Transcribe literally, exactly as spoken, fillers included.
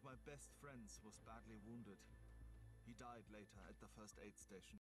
my best friend was badly wounded. He died later at the first aid station.